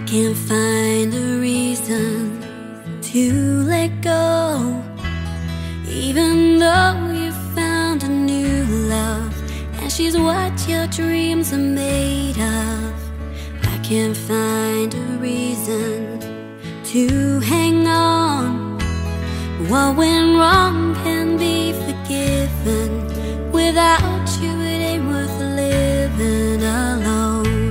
Can't find a reason to let go, even though you found a new love, and she's what your dreams are made of. I can't find a reason to hang on. What went wrong can be forgiven. Without you it ain't worth living alone.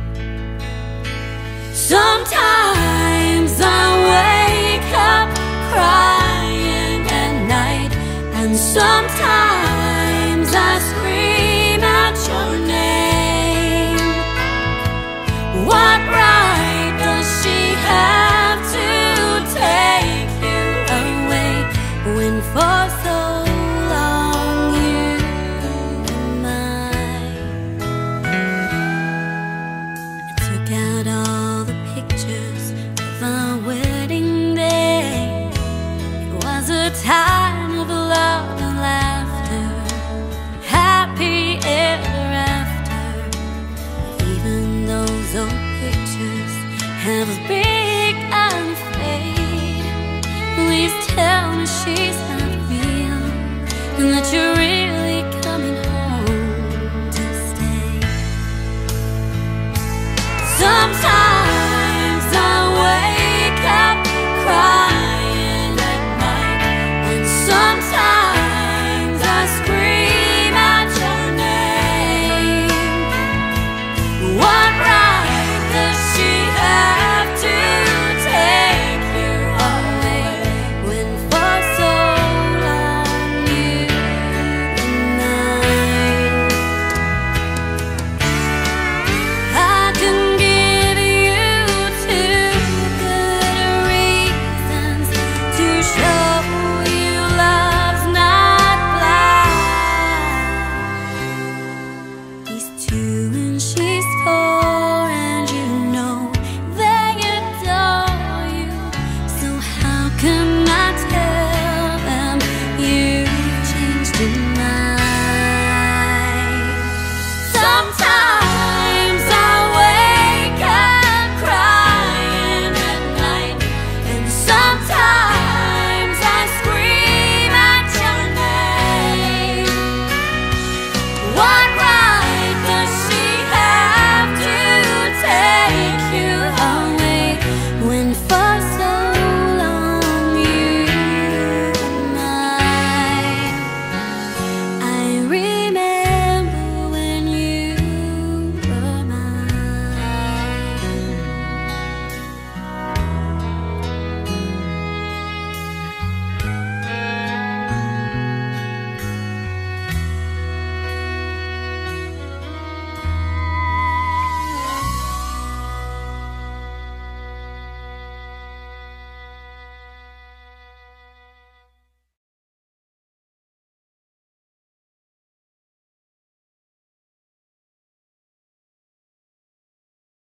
Sometimes I wake up crying at night, and sometimes I scream out your name. What right does she have to take you away when for so long you were mine? I took out all the pictures of our wedding day. It was a time of love and laughter, happy ever after. Even those old pictures have been